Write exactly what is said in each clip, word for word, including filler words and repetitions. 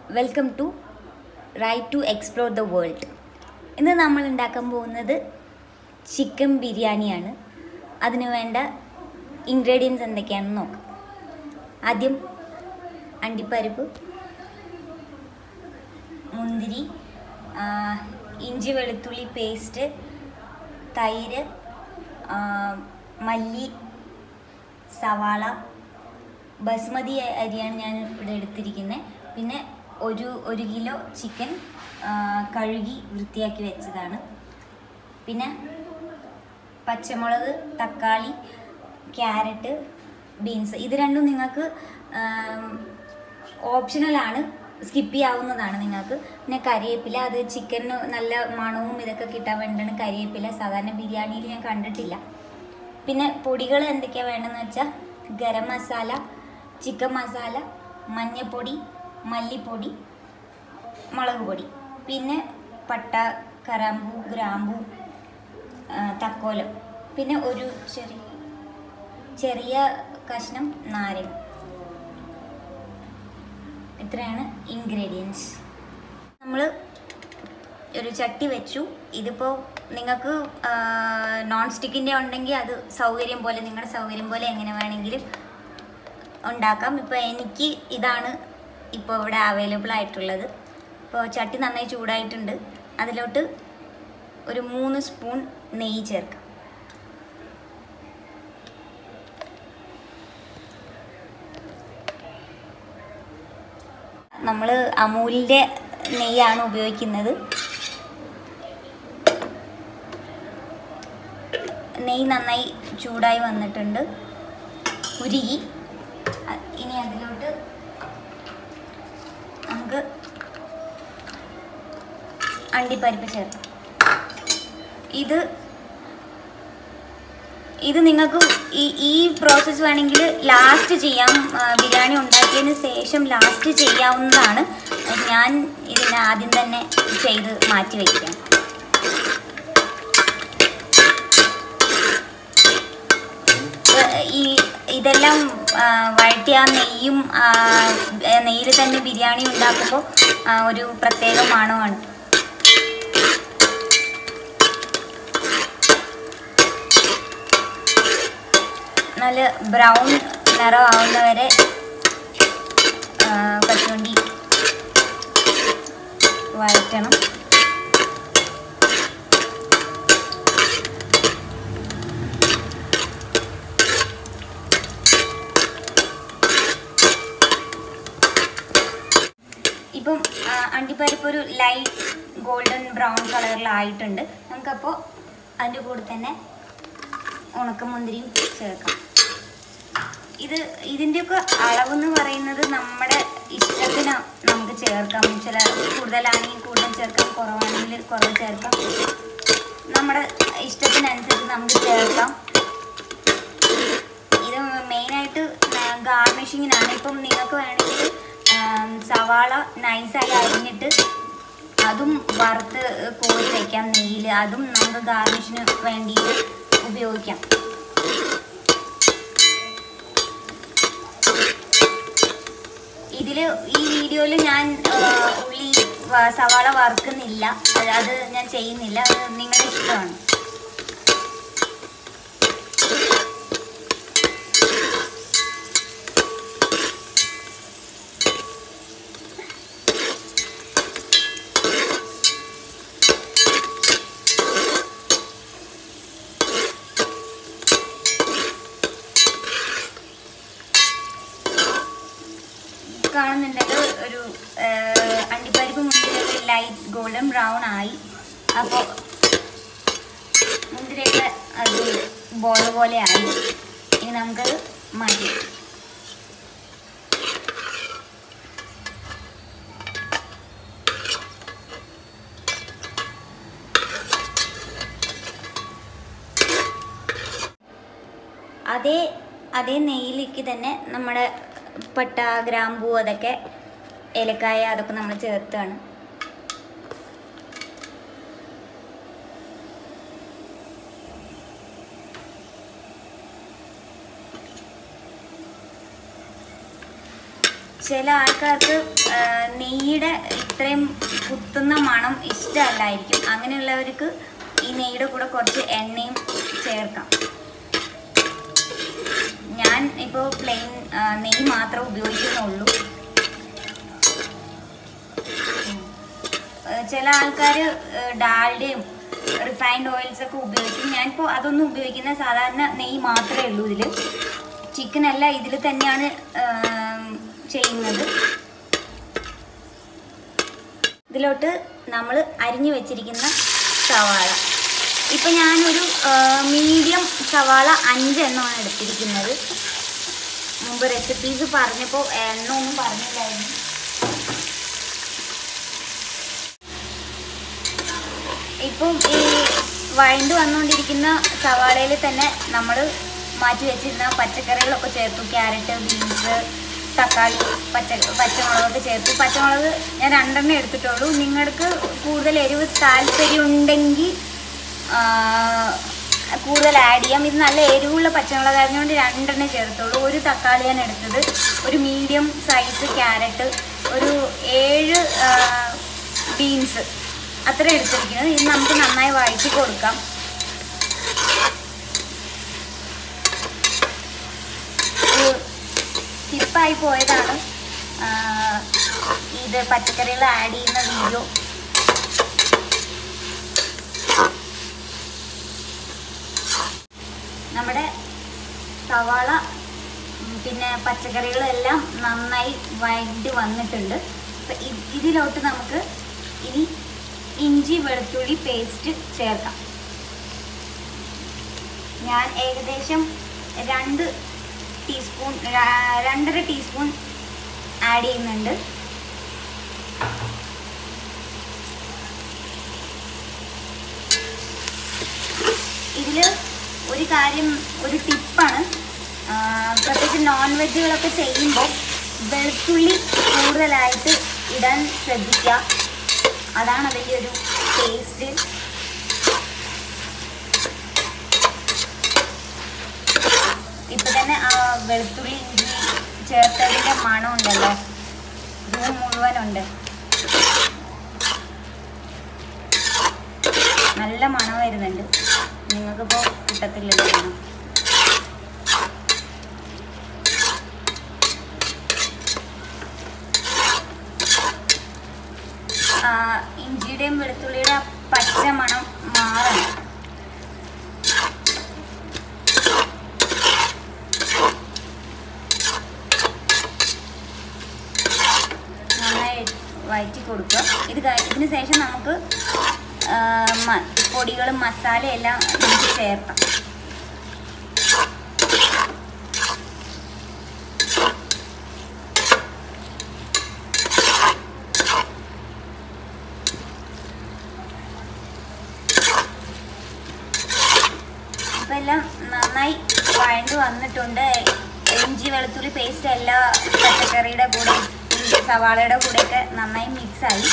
Welcome to right to explore the world. ഇന്ന് നമ്മൾ ഉണ്ടാക്കാൻ പോകുന്നത് ചിക്കൻ ബിരിയാണിയാണ്. അതിന് വേണ്ട ഇൻഗ്രീഡിയൻസ് എന്തൊക്കെയാണെന്ന് നോക്കാം. ആദ്യം അണ്ടിപ്പരിപ്പ്, മുന്തിരി, ഇഞ്ചി വെളുത്തുള്ളി പേസ്റ്റ്, തൈര്, മല്ലി, സവാള, ബസ്മതി അരിയാണ് ഞാൻ ഇവിടെ എടുത്തിരിക്കുന്നത്. പിന്നെ ഒരു ഒരു കിലോ ചിക്കൻ കഴുകി വൃത്തിയാക്കി വെച്ചതാണ്. പിന്നെ പച്ചമുളക്, തക്കാളി, ക്യാരറ്റ്, ബീൻസ്. ഇത് രണ്ടും നിങ്ങൾക്ക് ഓപ്ഷണലാണ്, സ്കിപ്പ് ചെയ്യാവുന്നതാണ് നിങ്ങൾക്ക്. പിന്നെ കരിവേപ്പില, അത് ചിക്കന് നല്ല മണവും ഇതൊക്കെ കിട്ടാൻ വേണ്ടിയാണ് കരിവേപ്പില. സാധാരണ ബിരിയാണിയിൽ ഞാൻ കണ്ടിട്ടില്ല. പിന്നെ പൊടികൾ എന്തൊക്കെയാണ് വേണ്ടതെന്ന് വെച്ചാൽ ഗരം മസാല, ചിക്കൻ മസാല, മഞ്ഞൾപ്പൊടി, മല്ലിപ്പൊടി, മുളക് പൊടി, പിന്നെ പട്ട, കറാമ്പൂ, ഗ്രാമ്പൂ, തക്കോലം, പിന്നെ ഒരു ചെറിയ ചെറിയ കഷ്ണം നാരങ്ങ. ഇത്രയാണ് ഇൻഗ്രീഡിയൻസ്. നമ്മൾ ഒരു ചട്ടി വെച്ചു. ഇതിപ്പോൾ നിങ്ങൾക്ക് നോൺ സ്റ്റിക്കിൻ്റെ ഉണ്ടെങ്കിൽ അത് സൗകര്യം പോലെ, നിങ്ങളുടെ സൗകര്യം പോലെ എങ്ങനെ വേണമെങ്കിലും ഉണ്ടാക്കാം. ഇപ്പോൾ എനിക്ക് ഇതാണ് ഇപ്പോൾ ഇവിടെ അവൈലബിൾ ആയിട്ടുള്ളത്. ഇപ്പോൾ ചട്ടി നന്നായി ചൂടായിട്ടുണ്ട്. അതിലോട്ട് ഒരു മൂന്ന് സ്പൂൺ നെയ്യ് ചേർക്കാം. നമ്മൾ അമൂലിൻ്റെ നെയ്യാണ് ഉപയോഗിക്കുന്നത്. നെയ്യ് നന്നായി ചൂടായി വന്നിട്ടുണ്ട്, ഉരുകി. ഇനി അതിലോട്ട് നമുക്ക് അണ്ടിപ്പരിപ്പ് ചേർക്കാം. ഇത് ഇത് നിങ്ങൾക്ക് ഈ ഈ പ്രോസസ്സ് വേണമെങ്കിൽ ലാസ്റ്റ് ചെയ്യാം. ബിരിയാണി ഉണ്ടാക്കിയതിന് ശേഷം ലാസ്റ്റ് ചെയ്യാവുന്നതാണ്. ഞാൻ ഇതിനെ ആദ്യം തന്നെ ചെയ്ത് മാറ്റി വയ്ക്കാം. ഈ ഇതെല്ലാം വഴറ്റിയ നെയ്യും നെയ്യിൽ തന്നെ ബിരിയാണി ഉണ്ടാക്കുമ്പോൾ ഒരു പ്രത്യേക മണമാണ്. നല്ല ബ്രൗൺ നിറമാവുന്നവരെ കശുവണ്ടി വഴറ്റണം. ഇപ്പം അണ്ടിപ്പരിപ്പ് ഒരു ലൈറ്റ് ഗോൾഡൻ ബ്രൗൺ കളറിലായിട്ടുണ്ട്. നമുക്കപ്പോൾ അതിൻ്റെ കൂടെ തന്നെ ഉണക്കമുന്തിരിയും ചേർക്കാം. ഇത് ഇതിൻ്റെയൊക്കെ അളവെന്ന് പറയുന്നത് നമ്മുടെ ഇഷ്ടത്തിന് നമുക്ക് ചേർക്കാം. ചില കൂടുതലാണെങ്കിൽ കൂടുതൽ ചേർക്കാം, കുറവാണെങ്കിൽ കുറവ് ചേർക്കാം. നമ്മുടെ ഇഷ്ടത്തിനനുസരിച്ച് നമുക്ക് ചേർക്കാം. ഇത് മെയിനായിട്ട് ഗാർണിഷിങ്ങിനാണ്. ഇപ്പം നിങ്ങൾക്ക് വേണമെങ്കിൽ സവാള നൈസായി അരിഞ്ഞിട്ട് അതും വറുത്ത് കോരി വയ്ക്കാം നെയ്യിൽ. അതും നമുക്ക് ഗാർണിഷിന് വേണ്ടിയിട്ട് ഉപയോഗിക്കാം. ഇതിൽ ഈ വീഡിയോയിൽ ഞാൻ ഉള്ളി സവാള വറുക്കുന്നില്ല, അത് ഞാൻ ചെയ്യുന്നില്ല. അത് നിങ്ങളുടെ ഇഷ്ടമാണ്. കാണുന്നുണ്ടെങ്കിൽ ഒരു അണ്ടിപ്പരിപ്പ് മുന്തിരിയൊക്കെ ലൈറ്റ് ഗോൾഡൻ ബ്രൗൺ ആയി. അപ്പോൾ മുന്തിരിയൊക്കെ അത് ബോൾ പോലെ ആയി. ഇനി നമുക്കത് മാറ്റി. അതേ അതേ നെയ്യിലേക്ക് തന്നെ നമ്മുടെ പട്ട, ഗ്രാമ്പൂ, അതൊക്കെ ഏലക്കായ അതൊക്കെ നമ്മൾ ചേർത്താണ്. ചില ആൾക്കാർക്ക് നെയ്യുടെ ഇത്രയും കുത്തുന്ന മണം ഇഷ്ടമല്ലായിരിക്കും. അങ്ങനെയുള്ളവർക്ക് ഈ നെയ്യുടെ കൂടെ കുറച്ച് എണ്ണയും ചേർക്കാം. ഞാൻ ഇപ്പോൾ പ്ലെയിൻ നെയ്യ് മാത്രം ഉപയോഗിക്കുന്നുള്ളൂ. ചില ആൾക്കാർ ഡാൽഡയും റിഫൈൻഡ് ഓയിൽസ് ഒക്കെ ഉപയോഗിക്കും. ഞാനിപ്പോൾ അതൊന്നും ഉപയോഗിക്കുന്ന സാധാരണ നെയ്യ് മാത്രമേ ഉള്ളൂ ഇതിൽ. ചിക്കനെല്ലാം ഇതിൽ തന്നെയാണ് ചെയ്യുന്നത്. ഇതിലോട്ട് നമ്മൾ അരിഞ്ഞു വെച്ചിരിക്കുന്ന സവാള, ഇപ്പം ഞാനൊരു മീഡിയം സവാള അഞ്ചെണ്ണമാണ് എടുത്തിരിക്കുന്നത്. മുമ്പ് റെസിപ്പീസ് പറഞ്ഞപ്പോൾ എണ്ണ ഒന്നും പറഞ്ഞില്ലായിരുന്നു. ഇപ്പം ഈ വഴണ്ട് വന്നുകൊണ്ടിരിക്കുന്ന സവാളയിൽ തന്നെ നമ്മൾ മാറ്റി വെച്ചിരുന്ന പച്ചക്കറികളൊക്കെ ചേർത്തു. ക്യാരറ്റ്, ബീൻസ്, തക്കാളി, പച്ച പച്ചമുളകൊക്കെ ചേർത്തു. പച്ചമുളക് ഞാൻ രണ്ടെണ്ണം എടുത്തിട്ടുള്ളൂ. നിങ്ങൾക്ക് കൂടുതൽ എരിവ് താല്പര്യം ഉണ്ടെങ്കിൽ കൂടുതൽ ആഡ് ചെയ്യാം. ഇത് നല്ല എരിവുള്ള പച്ചമുളക് ആയതുകൊണ്ട് രണ്ടെണ്ണം ചേർത്തുള്ളൂ. ഒരു തക്കാളിയാണ് എടുത്തത്. ഒരു മീഡിയം സൈസ് ക്യാരറ്റ്, ഒരു ഏഴ് ബീൻസ് അത്ര എടുത്തിരിക്കുന്നത്. ഇത് നമുക്ക് നന്നായി വഴറ്റി കൊടുക്കാം. സ്കിപ്പായി പോയതാണ് ഇത് പച്ചക്കറികൾ ആഡ് ചെയ്യുന്ന വീഡിയോ. നമ്മുടെ സവാള പിന്നെ പച്ചക്കറികളെല്ലാം നന്നായി വഴറ്റി വന്നിട്ടുണ്ട്. അപ്പം ഇതിലോട്ട് നമുക്ക് ഇനി ഇഞ്ചി വെളുത്തുള്ളി പേസ്റ്റ് ചേർക്കാം. ഞാൻ ഏകദേശം രണ്ട് ടീസ്പൂൺ രണ്ടര ടീസ്പൂൺ ആഡ് ചെയ്യുന്നുണ്ട്. ഇതിൽ ഒരു കാര്യം, ഒരു ടിപ്പാണ്, പ്രത്യേകിച്ച് നോൺ വെജുകളൊക്കെ ചെയ്യുമ്പോൾ വെളുത്തുള്ളി കൂടുതലായിട്ട് ഇടാൻ ശ്രദ്ധിക്കുക. അതാണ് അതിൻ്റെ ഒരു ടേസ്റ്റ്. ഇപ്പം തന്നെ ആ വെളുത്തുള്ളി ഇഞ്ചി ചേർത്തതിൻ്റെ മണം ഉണ്ടല്ലോ, ഇത് മുഴുവനുണ്ട്. നല്ല മണം വരുന്നുണ്ട്. നിങ്ങൾക്കിപ്പോൾ കിട്ടത്തില്ലല്ലോ മണം. ഇഞ്ചിയുടെയും വെളുത്തുള്ളിയുടെ പച്ച മണം മാറണം. നന്നായി വഴറ്റി കൊടുക്കുക. ഇത് ഇതിന് ശേഷം നമുക്ക് പൊടികളും മസാലയെല്ലാം നമുക്ക് ചേർക്കാം. ഇപ്പം എല്ലാം നന്നായി വഴണ്ട് വന്നിട്ടുണ്ട്. ഇഞ്ചി വെളുത്തുള്ളി പേസ്റ്റ് എല്ലാ പച്ചക്കറിയുടെ കൂടെ സവാളയുടെ കൂടെയൊക്കെ നന്നായി മിക്സായി.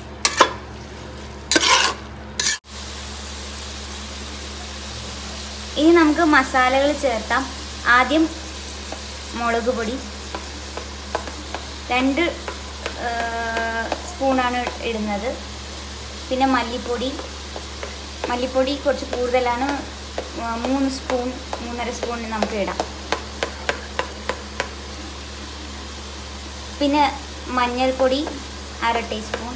ഇനി നമുക്ക് മസാലകൾ ചേർത്താം. ആദ്യം മുളക് പൊടി രണ്ട് സ്പൂണാണ് ഇടുന്നത്. പിന്നെ മല്ലിപ്പൊടി മല്ലിപ്പൊടി കുറച്ച് കൂടുതലാണ്, മൂന്ന് സ്പൂൺ മൂന്നര സ്പൂൺ നമുക്ക് ഇടാം. പിന്നെ മഞ്ഞൾപ്പൊടി അര ടീസ്പൂൺ.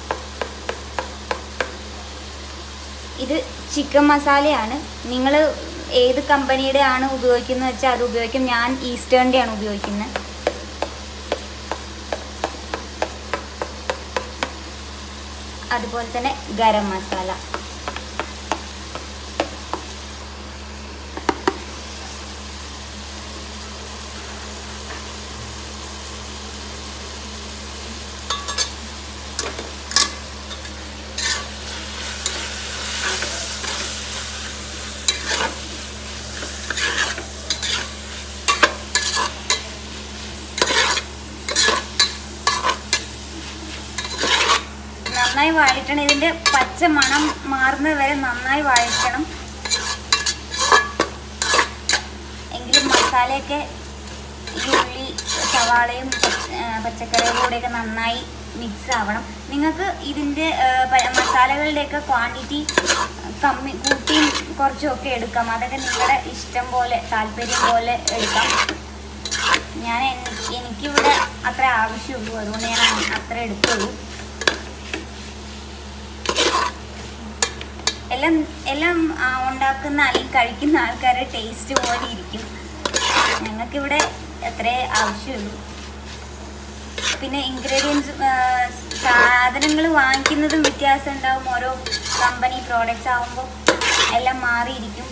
ഇത് ചിക്കൻ മസാലയാണ്. നിങ്ങൾ ഏത് കമ്പനിയുടെ ആണ് ഉപയോഗിക്കുന്നത് വെച്ചാൽ അത് ഉപയോഗിക്കും. ഞാൻ ഈസ്റ്റേണിൻ്റെ ആണ് ഉപയോഗിക്കുന്നത്. അതുപോലെ തന്നെ ഗരം മസാല. നന്നായി വഴറ്റണം. ഇതിൻ്റെ പച്ച മണം മാറുന്നത് വരെ നന്നായി വഴറ്റണം. എങ്കിലും മസാലയൊക്കെ ഈ ഉള്ളി സവാളയും പച്ചക്കറിയുടെ കൂടെയൊക്കെ നന്നായി മിക്സ് ആവണം. നിങ്ങൾക്ക് ഇതിൻ്റെ മസാലകളുടെയൊക്കെ ക്വാണ്ടിറ്റി കമ്മി കൂട്ടിയും കുറച്ചുമൊക്കെ എടുക്കാം. അതൊക്കെ നിങ്ങളുടെ ഇഷ്ടം പോലെ താല്പര്യം പോലെ എടുക്കാം. ഞാൻ എനിക്ക് എനിക്കിവിടെ അത്ര ആവശ്യമുള്ളൂ, അതുകൊണ്ട് ഞാൻ അത്ര എടുത്തുള്ളൂ. എല്ലാം എല്ലാം ഉണ്ടാക്കുന്ന അല്ലെങ്കിൽ കഴിക്കുന്ന ആൾക്കാരുടെ ടേസ്റ്റ് പോലെ ഇരിക്കും. ഞങ്ങൾക്കിവിടെ അത്രേ ആവശ്യമുള്ളൂ. പിന്നെ ഇൻഗ്രീഡിയൻസ് സാധനങ്ങൾ വാങ്ങിക്കുന്നതും വ്യത്യാസം ഉണ്ടാവും. ഓരോ കമ്പനി പ്രോഡക്റ്റ്സ് ആകുമ്പോൾ എല്ലാം മാറിയിരിക്കും.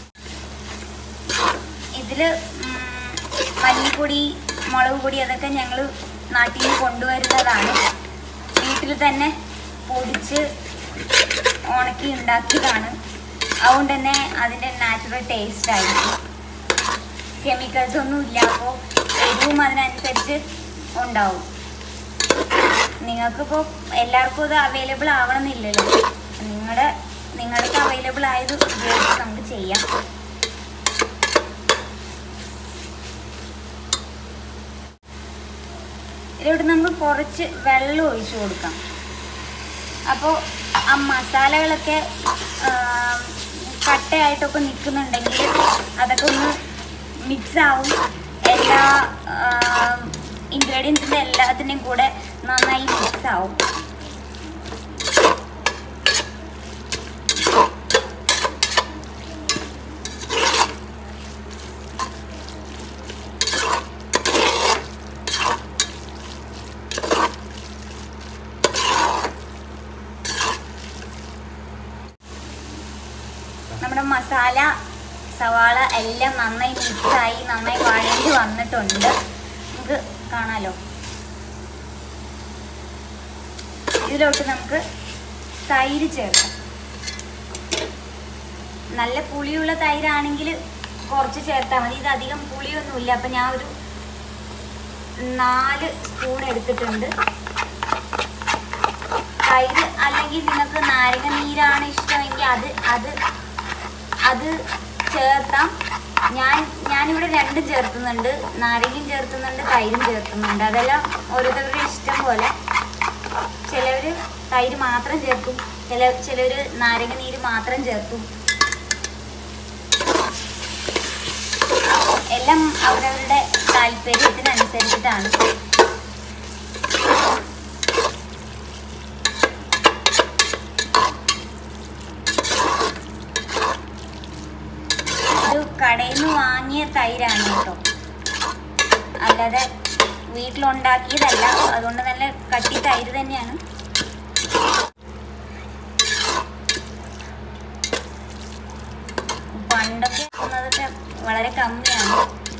ഇതിൽ മല്ലിപ്പൊടി, മുളക് പൊടി അതൊക്കെ ഞങ്ങൾ നാട്ടിൽ നിന്ന് കൊണ്ടുവരുന്നതാണ്. വീട്ടിൽ തന്നെ പൊടിച്ച് ഉണക്കി ഉണ്ടാക്കിയതാണ്. അതുകൊണ്ട് തന്നെ അതിൻ്റെ നാച്ചുറൽ ടേസ്റ്റ് ആയിരിക്കും. കെമിക്കൽസ് ഒന്നും ഇല്ല. അപ്പോൾ എരിവും അതിനനുസരിച്ച് ഉണ്ടാവും. നിങ്ങൾക്കിപ്പോൾ എല്ലാവർക്കും ഇത് അവൈലബിൾ ആവണമെന്നില്ലല്ലോ. നിങ്ങളുടെ നിങ്ങൾക്ക് അവൈലബിൾ ആയത് ഉപയോഗിച്ച് നമുക്ക് ചെയ്യാം. ഇതിലോട്ട് നമുക്ക് കുറച്ച് വെള്ളം ഒഴിച്ചു കൊടുക്കാം. അപ്പോൾ ആ മസാലകളൊക്കെ കട്ടയായിട്ടൊക്കെ നിൽക്കുന്നുണ്ടെങ്കിൽ അതൊക്കെ ഒന്ന് മിക്സ് ആവും. എല്ലാ ഇൻഗ്രീഡിയൻസിൻ്റെ എല്ലാത്തിൻ്റെയും കൂടെ നന്നായി മിക്സ് ആവും. നമ്മുടെ മസാല, സവാള എല്ലാം നന്നായി മിക്സായി നന്നായി വഴണ്ടി വന്നിട്ടുണ്ട്. നമുക്ക് കാണാലോ. ഇതിലോട്ട് നമുക്ക് തൈര് ചേർക്കാം. നല്ല പുളിയുള്ള തൈരാണെങ്കിൽ കുറച്ച് ചേർത്താൽ മതി. ഇത് അധികം പുളിയൊന്നുമില്ല. അപ്പം ഞാൻ ഒരു നാല് സ്പൂൺ എടുത്തിട്ടുണ്ട്. തൈര് അല്ലെങ്കിൽ നിങ്ങൾക്ക് നാരങ്ങ നീരാണ് ഇഷ്ടമെങ്കിൽ അത് അത് അത് ചേർത്താം. ഞാൻ ഞാനിവിടെ രണ്ടും ചേർത്തുന്നുണ്ട്. നാരങ്ങയും ചേർത്തുന്നുണ്ട്, തൈരും ചേർത്തുന്നുണ്ട്. അതെല്ലാം ഓരോരുത്തരുടെ ഇഷ്ടം പോലെ. ചിലവർ തൈര് മാത്രം ചേർക്കും, ചില ചിലവർ നാരങ്ങ നീര് മാത്രം ചേർക്കും. എല്ലാം അവരവരുടെ താല്പര്യത്തിനനുസരിച്ചിട്ടാണ്. ഇത് കടയിൽ നിന്ന് വാങ്ങിയ തൈരാണ് കേട്ടോ, അല്ലാതെ വീട്ടിലുണ്ടാക്കിയതല്ല. അതുകൊണ്ട് നല്ല കട്ടി തൈര് തന്നെയാണ്. പണ്ടൊക്കെ അതൊക്കെ വളരെ കമ്മിയാണ്.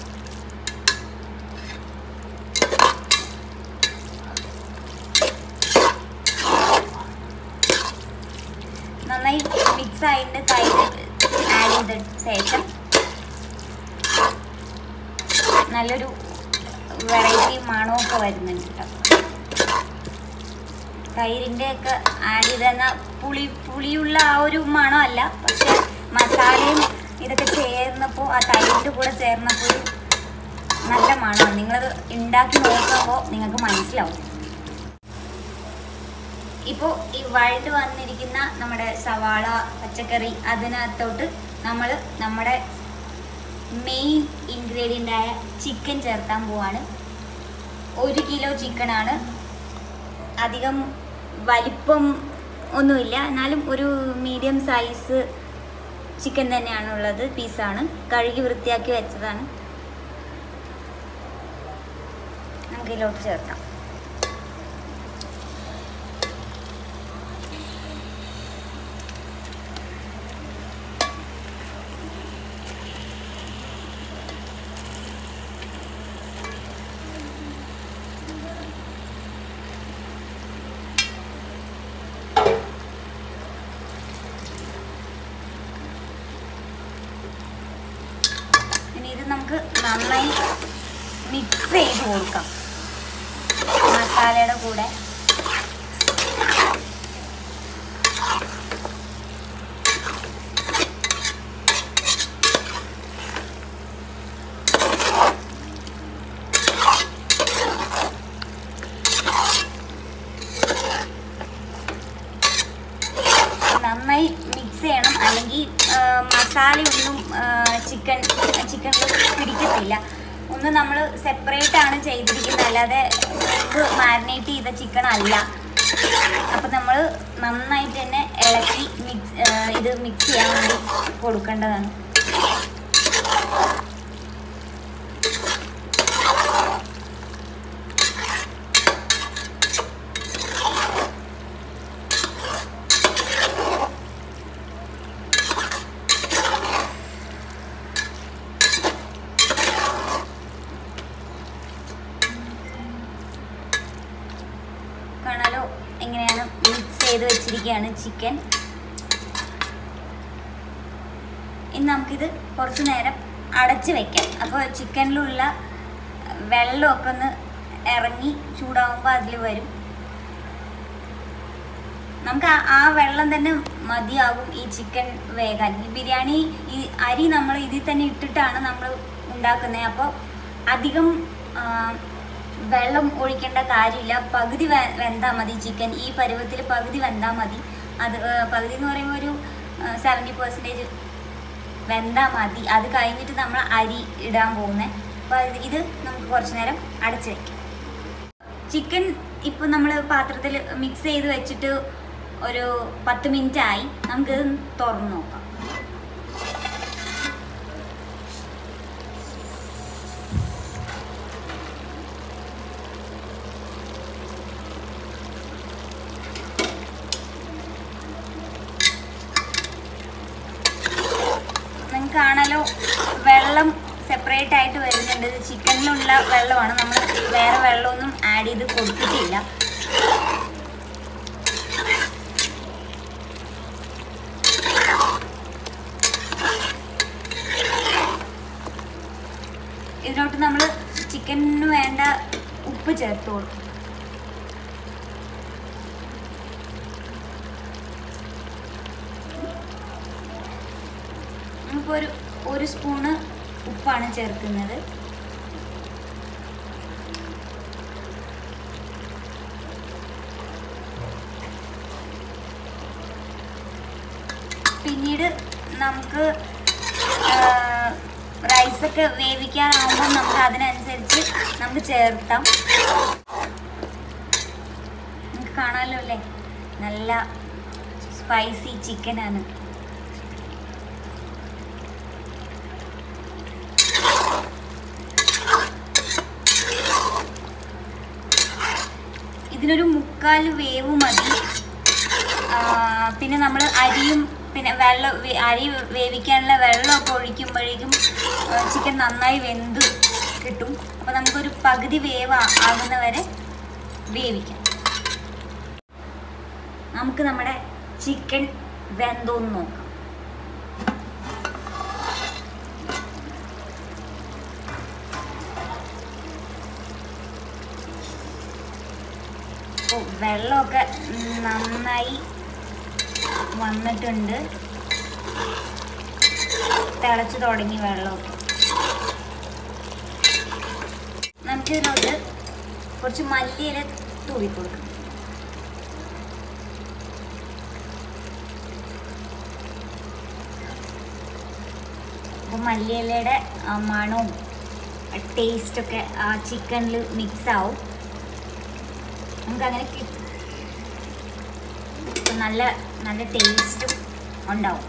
നന്നായി മിക്സ് ആയിട്ട് തൈര് ആഡ് ചെയ്ത ശേഷം നല്ലൊരു വെറൈറ്റി മണമൊക്കെ വരുന്നുണ്ട് കേട്ടോ. തൈരിൻ്റെ ഒക്കെ ആഡ് ചെയ്തെന്ന പുളി പുളിയുള്ള ആ ഒരു മണമല്ല, പക്ഷെ മസാലയും ഇതൊക്കെ ചേർന്നപ്പോൾ ആ തൈരിൻ്റെ കൂടെ ചേർന്നപ്പോൾ നല്ല മണമാണ്. നിങ്ങളത് ഉണ്ടാക്കി നോക്കുമ്പോൾ നിങ്ങൾക്ക് മനസ്സിലാവും. ഇപ്പോൾ ഈ വഴണ്ട് വന്നിരിക്കുന്ന നമ്മുടെ സവാള, പച്ചക്കറി അതിനകത്തോട്ട് നമ്മൾ നമ്മുടെ മെയിൻ ഇൻഗ്രീഡിയൻ്റായ ചിക്കൻ ചേർക്കാൻ പോവാണ്. ഒരു കിലോ ചിക്കനാണ്. അധികം വലിപ്പം ഒന്നുമില്ല, എന്നാലും ഒരു മീഡിയം സൈസ് ചിക്കൻ തന്നെയാണുള്ളത്. പീസാണ്, കഴുകി വൃത്തിയാക്കി വെച്ചതാണ്. നമുക്ക് ഇതിലോട്ട് ചേർക്കാം. ഇത് നമുക്ക് നന്നായി മിക്സ് ചെയ്ത് കൊടുക്കാം മസാലയുടെ കൂടെ. മസാലയൊന്നും ചിക്കൻ ചിക്കനിൽ പിടിക്കത്തില്ല. ഒന്ന് നമ്മൾ സെപ്പറേറ്റ് ആണ് ചെയ്തിരിക്കുന്നത്, അല്ലാതെ മുമ്പ് മാരിനേറ്റ് ചെയ്ത ചിക്കൻ അല്ല. അപ്പം നമ്മൾ നന്നായിട്ട് തന്നെ ഇളക്കി മിക്സ് ഇത് മിക്സ് ചെയ്യാൻ വേണ്ടി കൊടുക്കേണ്ടതാണ്. കാണാലോ എങ്ങനെയാണ് മിക്സ് ചെയ്ത് വെച്ചിരിക്കുകയാണ് ചിക്കൻ. ഇനി നമുക്കിത് കുറച്ച് നേരം അടച്ച് വെക്കാം. അപ്പോൾ ചിക്കനിലുള്ള വെള്ളമൊക്കെ ഒന്ന് ഇറങ്ങി ചൂടാകുമ്പോൾ അതിൽ വരും. നമുക്ക് ആ ആ വെള്ളം തന്നെ മതിയാകും ഈ ചിക്കൻ വേകാൻ. ഈ ബിരിയാണി ഈ അരി നമ്മൾ ഇതിൽ തന്നെ ഇട്ടിട്ടാണ് നമ്മൾ ഉണ്ടാക്കുന്നത്. അപ്പോൾ അധികം വെള്ളം ഒഴിക്കേണ്ട കാര്യമില്ല. പകുതി വെ വെന്താൽ മതി ചിക്കൻ. ഈ പരുവത്തിൽ പകുതി വെന്താൽ മതി. അത് പകുതി എന്ന് പറയുമ്പോൾ ഒരു സെവൻറ്റി പെർസെൻറ്റേജ് വെന്താൽ മതി. അത് കഴിഞ്ഞിട്ട് നമ്മൾ അരി ഇടാൻ പോകുന്നത്. അപ്പോൾ ഇത് നമുക്ക് കുറച്ച് നേരം അടച്ച് വയ്ക്കാം. ചിക്കൻ ഇപ്പോൾ നമ്മൾ പാത്രത്തിൽ മിക്സ് ചെയ്ത് വെച്ചിട്ട് ഒരു പത്ത് മിനിറ്റ് ആയി. നമുക്കിത് തുറന്ന് നോക്കാം. കാണാലോ വെള്ളം സെപ്പറേറ്റ് ആയിട്ട് വരുന്നുണ്ട്. ഇത് ചിക്കനിലുള്ള വെള്ളമാണ്, നമ്മൾ വേറെ വെള്ളമൊന്നും ആഡ് ചെയ്ത് കൊടുത്തിട്ടില്ല. ഇതിലോട്ട് നമ്മൾ ചിക്കനിന് വേണ്ട ഉപ്പ് ചേർത്ത് കൊടുക്കും. ഒരു ഒരു സ്പൂണ് ഉപ്പാണ് ചേർക്കുന്നത്. പിന്നീട് നമുക്ക് റൈസൊക്കെ വേവിക്കാനാവുമ്പോൾ നമുക്ക് അതിനനുസരിച്ച് നമുക്ക് ചേർത്താം. നമുക്ക് കാണാമല്ലോ അല്ലേ, നല്ല സ്പൈസി ചിക്കനാണ്. ഇതിനൊരു മുക്കാൽ വേവ് മതി. പിന്നെ നമ്മൾ അരിയും പിന്നെ വെള്ളം അരി വേവിക്കാനുള്ള വെള്ളമൊക്കെ ഒഴിക്കുമ്പോഴേക്കും ചിക്കൻ നന്നായി വെന്ത് കിട്ടും. അപ്പോൾ നമുക്കൊരു പകുതി വേവ് ആകുന്നവരെ വേവിക്കാം. നമുക്ക് നമ്മുടെ ചിക്കൻ വെന്തോന്ന് നോക്കാം. വെള്ളമൊക്കെ നന്നായി വന്നിട്ടുണ്ട്, തിളച്ച് തുടങ്ങി വെള്ളമൊക്കെ. നമുക്കിതിനോട്ട് കുറച്ച് മല്ലിയില തൂവി കൊടുക്കാം. അപ്പോൾ മല്ലിയിലയുടെ മണവും ടേസ്റ്റൊക്കെ ആ ചിക്കനിൽ മിക്സ് ആവും. നമുക്കങ്ങനെ കിട്ടും, നല്ല നല്ല ടേസ്റ്റും ഉണ്ടാവും.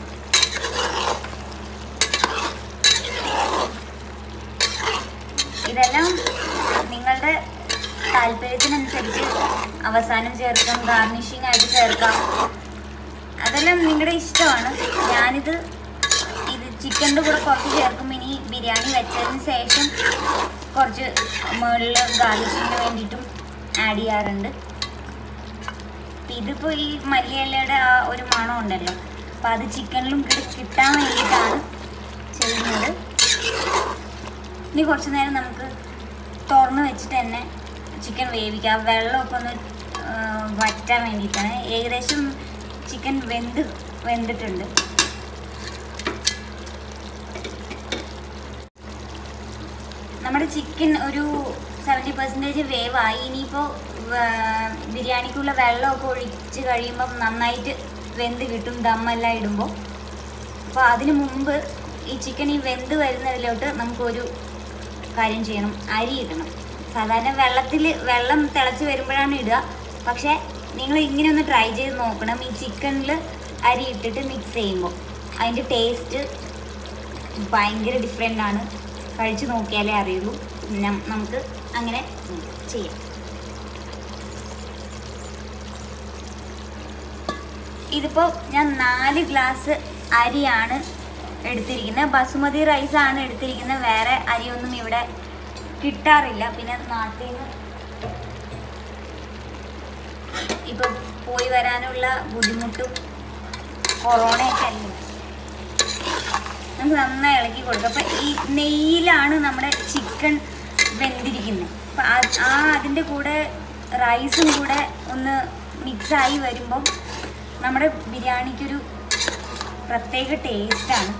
ഇതെല്ലാം നിങ്ങളുടെ താല്പര്യത്തിനനുസരിച്ച് അവസാനം ചേർക്കാം, ഗാർണിഷിംഗ് ആയിട്ട് ചേർക്കാം. അതെല്ലാം നിങ്ങളുടെ ഇഷ്ടമാണ്. ഞാനിത് ഇത് ചിക്കൻ്റെ കൂടെ കുറച്ച് ചേർക്കും. ഇനി ബിരിയാണി വെച്ചതിന് ശേഷം കുറച്ച് മുകളിൽ ഗാർണിഷിങ്ങിന് വേണ്ടിയിട്ടും ആഡ് ചെയ്യാറുണ്ട്. ഇതിപ്പോൾ ഈ മല്ലിയിലയുടെ ആ ഒരു മണം ഉണ്ടല്ലോ, അപ്പോൾ അത് ചിക്കനിലും കിട്ടാൻ വേണ്ടിയിട്ടാണ് ചെയ്യുന്നത്. ഇനി കുറച്ച് നേരം നമുക്ക് തുറന്ന് വെച്ചിട്ട് തന്നെ ചിക്കൻ വേവിക്കാം. വെള്ളമൊക്കെ ഒന്ന് വറ്റാൻ വേണ്ടിയിട്ടാണ്. ഏകദേശം ചിക്കൻ വെന്ത് വെന്തിട്ടുണ്ട്. നമ്മുടെ ചിക്കൻ ഒരു സെവൻറ്റി പെർസെൻറ്റേജ് വേവായി. ഇനിയിപ്പോൾ ബിരിയാണിക്കുള്ള വെള്ളമൊക്കെ ഒഴിച്ച് കഴിയുമ്പം നന്നായിട്ട് വെന്ത് കിട്ടും ദമ്മെല്ലാം ഇടുമ്പോൾ. അപ്പോൾ അതിന് മുമ്പ് ഈ ചിക്കൻ ഈ വെന്ത് വരുന്നതിലോട്ട് നമുക്കൊരു കാര്യം ചെയ്യണം, അരി ഇടണം. സാധാരണ വെള്ളത്തിൽ വെള്ളം തിളച്ച് വരുമ്പോഴാണ് ഇടുക. പക്ഷേ നിങ്ങൾ ഇങ്ങനെ ഒന്ന് ട്രൈ ചെയ്ത് നോക്കണം. ഈ ചിക്കനിൽ അരി ഇട്ടിട്ട് മിക്സ് ചെയ്യുമ്പോൾ അതിൻ്റെ ടേസ്റ്റ് ഭയങ്കര ഡിഫറെൻ്റ് ആണ്. കഴിച്ച് നോക്കിയാലേ അറിയുള്ളൂ. നമുക്ക് അങ്ങനെ ചെയ്യാം. ഇതിപ്പോൾ ഞാൻ നാല് ഗ്ലാസ് അരിയാണ് എടുത്തിരിക്കുന്നത്. ബസുമതി റൈസാണ് എടുത്തിരിക്കുന്നത്. വേറെ അരിയൊന്നും ഇവിടെ കിട്ടാറില്ല. പിന്നെ നാട്ടിൽ നിന്ന് ഇപ്പോൾ പോയി വരാനുള്ള ബുദ്ധിമുട്ടും കൊറോണയൊക്കെ അല്ലേ, നമുക്ക് നന്നായി ഇളക്കി കൊടുക്കുക. അപ്പം ഈ നെയ്യിലാണ് നമ്മുടെ ചിക്കൻ വെന്തിരിക്കുന്നത്. അപ്പം ആ അതിൻ്റെ കൂടെ റൈസും കൂടെ ഒന്ന് മിക്സായി വരുമ്പം നമ്മുടെ ബിരിയാണിക്കൊരു പ്രത്യേക ടേസ്റ്റാണ്.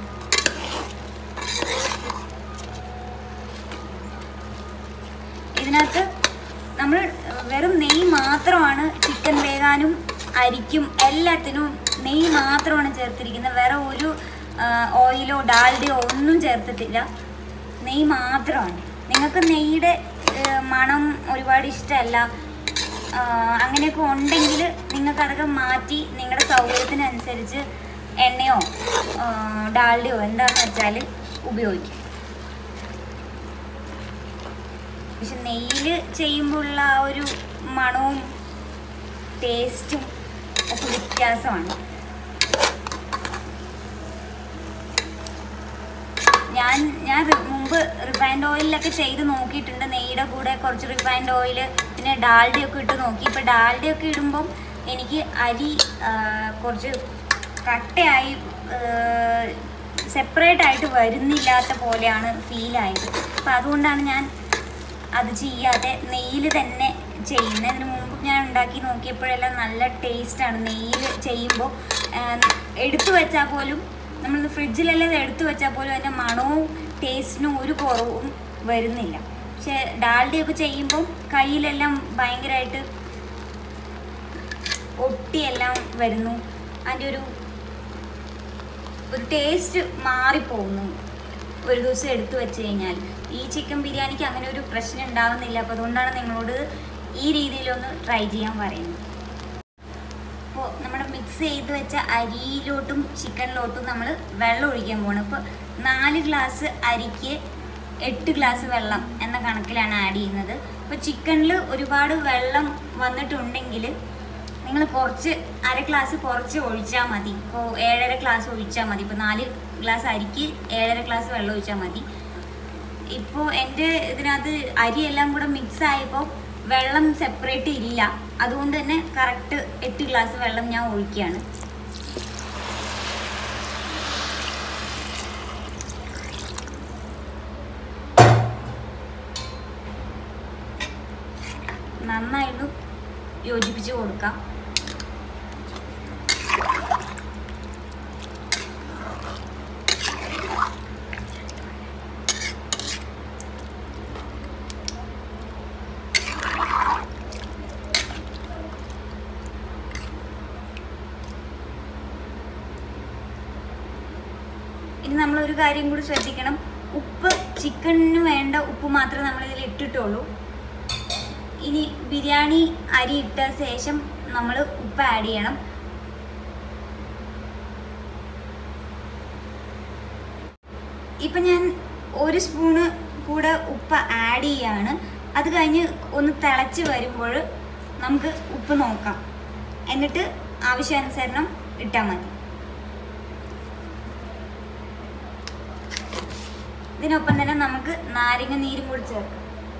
ഇതിനകത്ത് നമ്മൾ വെറും നെയ്യ് മാത്രമാണ് ചിക്കൻ വേകാനും അരിക്കും എല്ലാത്തിനും നെയ്യ് മാത്രമാണ് ചേർത്തിരിക്കുന്നത്. വേറെ ഒരു ഓയിലോ ഡാൽഡയോ ഒന്നും ചേർത്തിട്ടില്ല. നെയ്യ് മാത്രമാണ്. നിങ്ങൾക്ക് നെയ്യുടെ മണം ഒരുപാട് ഇഷ്ടമല്ല, അങ്ങനെയൊക്കെ ഉണ്ടെങ്കിൽ നിങ്ങൾക്ക് അതൊക്കെ മാറ്റി നിങ്ങളുടെ സൗകര്യത്തിനനുസരിച്ച് എണ്ണയോ ഡാൽഡയോ എന്താണെന്ന് വെച്ചാൽ ഉപയോഗിക്കും. പക്ഷെ നെയ്യിൽ ചെയ്യുമ്പോഴുള്ള ആ ഒരു മണവും ടേസ്റ്റും ഒക്കെ വ്യത്യാസമാണ്. ഞാൻ ഞാൻ മുമ്പ് റിഫൈൻഡ് ഓയിലൊക്കെ ചെയ്ത് നോക്കിയിട്ടുണ്ട്. നെയ്യുടെ കൂടെ കുറച്ച് റിഫൈൻഡ് ഓയിൽ പിന്നെ ഡാൽഡയൊക്കെ ഇട്ട് നോക്കി. ഇപ്പോൾ ഡാൽഡയൊക്കെ ഇടുമ്പം എനിക്ക് അരി കുറച്ച് കട്ടയായി സെപ്പറേറ്റ് ആയിട്ട് വരുന്നില്ലാത്ത പോലെയാണ് ഫീലായത്. അപ്പോൾ അതുകൊണ്ടാണ് ഞാൻ അത് ചെയ്യാതെ നെയ്യിൽ തന്നെ ചെയ്യുന്നത്. അതിന് മുമ്പ് ഞാൻ ഉണ്ടാക്കി നോക്കിയപ്പോഴെല്ലാം നല്ല ടേസ്റ്റാണ്. നെയ്യിൽ ചെയ്യുമ്പോൾ എടുത്തു വെച്ചാൽ പോലും നമ്മൾ ഫ്രിഡ്ജിലെല്ലാം എടുത്തു വെച്ചാൽ പോലും അതിൻ്റെ മണവും ടേസ്റ്റിനും ഒരു കുറവും വരുന്നില്ല. പക്ഷെ ഡാൽഡയൊക്കെ ചെയ്യുമ്പോൾ കയ്യിലെല്ലാം ഭയങ്കരമായിട്ട് ഒട്ടിയെല്ലാം വരുന്നു. അതിൻ്റെ ഒരു ഒരു ടേസ്റ്റ് മാറിപ്പോകുന്നു ഒരു ദിവസം എടുത്തു വെച്ച് കഴിഞ്ഞാൽ. ഈ ചിക്കൻ ബിരിയാണിക്ക് അങ്ങനെ ഒരു പ്രശ്നം ഉണ്ടാകുന്നില്ല. അപ്പോൾ അതുകൊണ്ടാണ് നിങ്ങളോട് ഈ രീതിയിലൊന്ന് ട്രൈ ചെയ്യാൻ പറയുന്നത്. അപ്പോൾ നമ്മുടെ മിക്സ് ചെയ്ത് വെച്ച അരിയിലോട്ടും ചിക്കനിലോട്ടും നമ്മൾ വെള്ളം ഒഴിക്കാൻ പോകണം. ഇപ്പോൾ നാല് ഗ്ലാസ് അരിക്ക് എട്ട് ഗ്ലാസ് വെള്ളം എന്ന കണക്കിലാണ് ആഡ് ചെയ്യുന്നത്. ഇപ്പോൾ ചിക്കനിൽ ഒരുപാട് വെള്ളം വന്നിട്ടുണ്ടെങ്കിൽ നിങ്ങൾ കുറച്ച് അര ഗ്ലാസ് കുറച്ച് ഒഴിച്ചാൽ മതി. ഇപ്പോൾ ഏഴര ഗ്ലാസ് ഒഴിച്ചാൽ മതി. ഇപ്പോൾ നാല് ഗ്ലാസ് അരിക്ക് ഏഴര ഗ്ലാസ് വെള്ളം ഒഴിച്ചാൽ മതി. ഇപ്പോൾ എൻ്റെ ഇതിനകത്ത് അരിയെല്ലാം കൂടെ മിക്സ് ആയപ്പോൾ വെള്ളം സെപ്പറേറ്റ് ഇല്ല. അതുകൊണ്ട് തന്നെ കറക്റ്റ് എട്ട് ഗ്ലാസ് വെള്ളം ഞാൻ ഒഴിക്കുകയാണ്. നന്നായിട്ട് യോജിപ്പിച്ച് കൊടുക്കാം. ഇനി നമ്മളൊരു കാര്യം കൂടി ശ്രദ്ധിക്കണം. ഉപ്പ് ചിക്കനിന് വേണ്ട ഉപ്പ് മാത്രമേ നമ്മളിതിൽ ഇട്ടിട്ടുള്ളൂ. ഇനി ബിരിയാണി അരി ഇട്ട ശേഷം നമ്മൾ ഉപ്പ് ആഡ് ചെയ്യണം. ഇപ്പം ഞാൻ ഒരു സ്പൂണ് കൂടെ ഉപ്പ് ആഡ് ചെയ്യാണ്. അത് കഴിഞ്ഞ് ഒന്ന് തിളച്ച് വരുമ്പോൾ നമുക്ക് ഉപ്പ് നോക്കാം. എന്നിട്ട് ആവശ്യാനുസരണം ഇട്ടാൽ മതി. ഇതിനൊപ്പം തന്നെ നമുക്ക് നാരങ്ങ നീരും കൂടി ചേർക്കാം.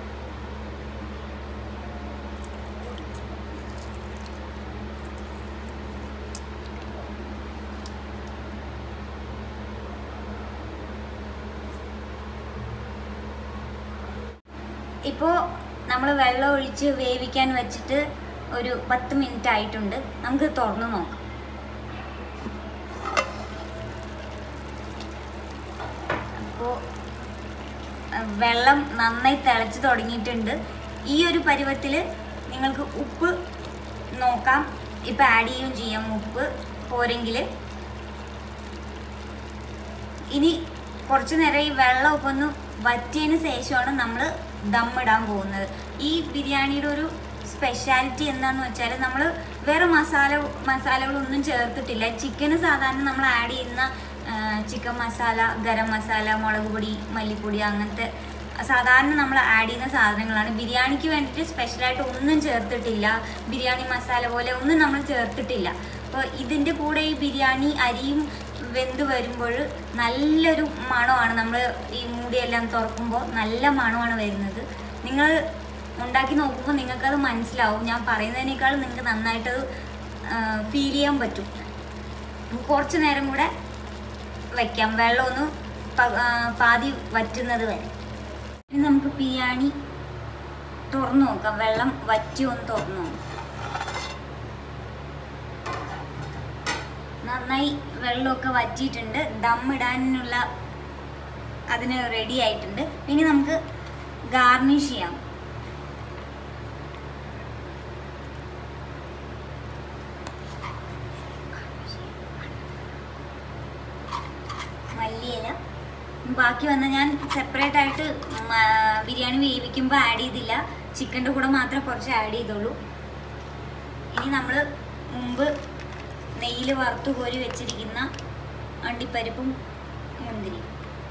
ഇപ്പോൾ നമ്മൾ വെള്ളം ഒഴിച്ച് വേവിക്കാൻ വെച്ചിട്ട് ഒരു പത്ത് മിനിറ്റ് ആയിട്ടുണ്ട്. നമുക്ക് തുറന്ന് നോക്കാം. അപ്പോൾ വെള്ളം നന്നായി തിളച്ച് തുടങ്ങിയിട്ടുണ്ട്. ഈ ഒരു പരുവത്തിൽ നിങ്ങൾക്ക് ഉപ്പ് നോക്കാം. ഇപ്പം ആഡ് ചെയ്യുകയും ചെയ്യാം. ഉപ്പ് പോരെങ്കിൽ ഇനി കുറച്ച് നേരം ഈ വെള്ളമൊക്കെ ഒന്ന് വറ്റിയതിന് ശേഷമാണ് നമ്മൾ ദമ്മിടാൻ പോകുന്നത്. ഈ ബിരിയാണിയുടെ ഒരു സ്പെഷ്യാലിറ്റി എന്താണെന്ന് വെച്ചാൽ നമ്മൾ വേറെ മസാല മസാലകളൊന്നും ചേർത്തിട്ടില്ല. ചിക്കന് സാധാരണ നമ്മൾ ആഡ് ചെയ്യുന്ന ചിക്കൻ മസാല, ഗരം മസാല, മുളക് പൊടി, മല്ലിപ്പൊടി അങ്ങനത്തെ സാധാരണ നമ്മൾ ആഡ് ചെയ്യുന്ന സാധനങ്ങളാണ്. ബിരിയാണിക്ക് വേണ്ടിയിട്ട് സ്പെഷ്യലായിട്ട് ഒന്നും ചേർത്തിട്ടില്ല. ബിരിയാണി മസാല പോലെ ഒന്നും നമ്മൾ ചേർത്തിട്ടില്ല. അപ്പോൾ ഇതിൻ്റെ കൂടെ ഈ ബിരിയാണി അരിയും വെന്ത് വരുമ്പോൾ നല്ലൊരു മണമാണ്. നമ്മൾ ഈ മൂടിയെല്ലാം തുറക്കുമ്പോൾ നല്ല മണമാണ് വരുന്നത്. നിങ്ങൾ ഉണ്ടാക്കി നോക്കുമ്പോൾ നിങ്ങൾക്കത് മനസ്സിലാവും. ഞാൻ പറയുന്നതിനേക്കാൾ നിങ്ങൾക്ക് നന്നായിട്ടത് ഫീൽ ചെയ്യാൻ പറ്റും. കുറച്ച് നേരം കൂടെ വയ്ക്കാം, വെള്ളം ഒന്ന് പാതി വറ്റുന്നത് വരെ. ഇനി നമുക്ക് ബിരിയാണി തുറന്നു നോക്കാം. വെള്ളം വറ്റി ഒന്ന് തുറന്നു നോക്കാം. നന്നായി വെള്ളമൊക്കെ വറ്റിയിട്ടുണ്ട്. ദമ്മിടാനുള്ള അതിന് റെഡി ആയിട്ടുണ്ട്. ഇനി നമുക്ക് ഗാർണിഷ് ചെയ്യാം. മല്ലിയില ബാക്കി വന്ന ഞാൻ സെപ്പറേറ്റ് ആയിട്ട് ബിരിയാണി വേവിക്കുമ്പോൾ ആഡ് ചെയ്തില്ല. ചിക്കൻ്റെ കൂടെ മാത്രമേ കുറച്ച് ആഡ് ചെയ്തുള്ളൂ. ഇനി നമ്മൾ മുമ്പ് നെയ്യിൽ വറുത്ത് കോരി വെച്ചിരിക്കുന്ന അണ്ടിപ്പരിപ്പും മുന്തിരിയും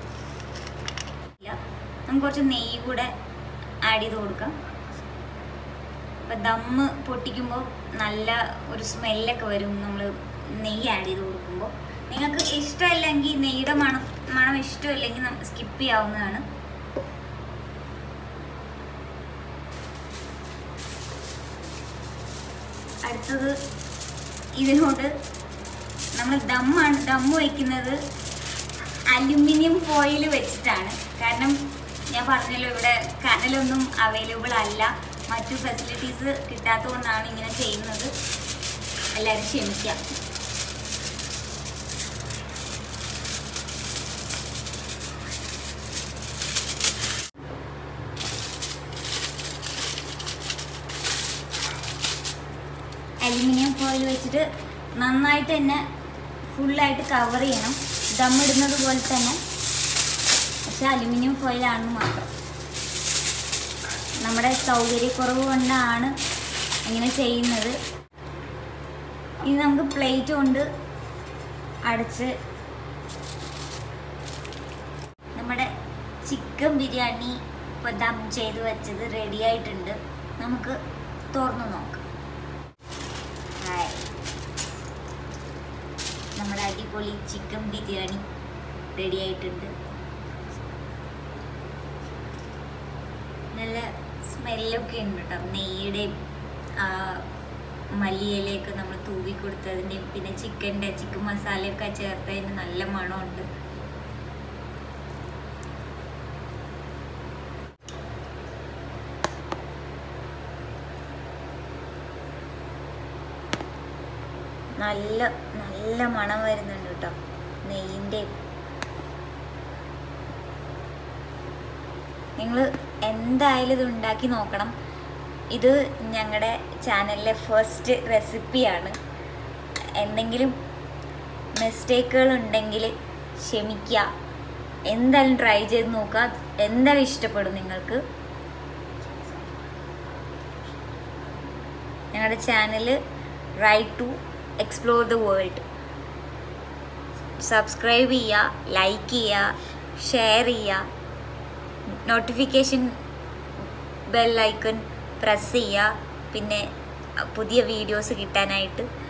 നമുക്ക് കുറച്ച് നെയ്യ് കൂടെ ആഡ് ചെയ്ത് കൊടുക്കാം. അപ്പം ദമ്മ് പൊട്ടിക്കുമ്പോൾ നല്ല ഒരു സ്മെല്ലൊക്കെ വരും നമ്മൾ നെയ്യ് ആഡ് ചെയ്ത് കൊടുക്കുമ്പോൾ. നിങ്ങൾക്ക് ഇഷ്ടമല്ലെങ്കിൽ നെയ്യുടെ മണം മണം ഇഷ്ടമില്ലെങ്കിൽ സ്കിപ്പ് ചെയ്യാവുന്നതാണ്. അടുത്തത് ഇതിനോട് നമ്മൾ ദമ്മാണ് ദമ്മ് വയ്ക്കുന്നത് അലുമിനിയം ഫോയിൽ വെച്ചിട്ടാണ്. കാരണം ഞാൻ പറഞ്ഞല്ലോ ഇവിടെ കനലൊന്നും അവൈലബിൾ അല്ല, മറ്റു ഫെസിലിറ്റീസ് കിട്ടാത്തത് കൊണ്ടാണ് ഇങ്ങനെ ചെയ്യുന്നത്. എല്ലാവരും ക്ഷമിക്കാം. അലുമിനിയം ഫോയിൽ വെച്ചിട്ട് നന്നായിട്ട് തന്നെ ഫുള്ളായിട്ട് കവർ ചെയ്യണം. ദമ്മിടുന്നത് പോലെ തന്നെ, പക്ഷെ അലുമിനിയം ഫോയിലാണെന്ന് മാത്രം. നമ്മുടെ സൗകര്യക്കുറവ് കൊണ്ടാണ് ഇങ്ങനെ ചെയ്യുന്നത്. ഇനി നമുക്ക് പ്ലേറ്റ് കൊണ്ട് അടച്ച് നമ്മുടെ ചിക്കൻ ബിരിയാണി ഇപ്പോൾ ദം ചെയ്ത് വെച്ചത് റെഡി ആയിട്ടുണ്ട്. നമുക്ക് തുറന്നു നോക്കാം. നമ്മുടെ അടിപൊളി ചിക്കൻ ബിരിയാണി റെഡി ആയിട്ടുണ്ട്. നല്ല സ്മെല്ലൊക്കെ ഉണ്ട് കേട്ടോ. നെയ്യുടെയും മല്ലിയിലയൊക്കെ നമ്മൾ തൂവി കൊടുത്തതിൻ്റെയും പിന്നെ ചിക്കൻ്റെ ചിക്കൻ മസാലയൊക്കെ ചേർത്തതിന് നല്ല മണമുണ്ട്. നല്ല നല്ല മണം വരുന്നുണ്ട് കേട്ടോ നെയ്യിൻ്റെ. നിങ്ങൾ എന്തായാലും ഇത് ഉണ്ടാക്കി നോക്കണം. ഇത് ഞങ്ങളുടെ ചാനലിലെ ഫസ്റ്റ് റെസിപ്പിയാണ്. എന്തെങ്കിലും മിസ്റ്റേക്കുകൾ ഉണ്ടെങ്കിൽ ക്ഷമിക്കുക. എന്തായാലും ട്രൈ ചെയ്ത് നോക്കുക. എന്തായാലും ഇഷ്ടപ്പെടും നിങ്ങൾക്ക്. ഞങ്ങളുടെ channel right to explore the world. Subscribe ചെയ്യുക, ലൈക്ക് ചെയ്യുക, ഷെയർ ചെയ്യുക, നോട്ടിഫിക്കേഷൻ ബെൽ ഐക്കൺ പ്രസ് ചെയ്യുക. പിന്നെ പുതിയ വീഡിയോസ് കിട്ടാനായിട്ട്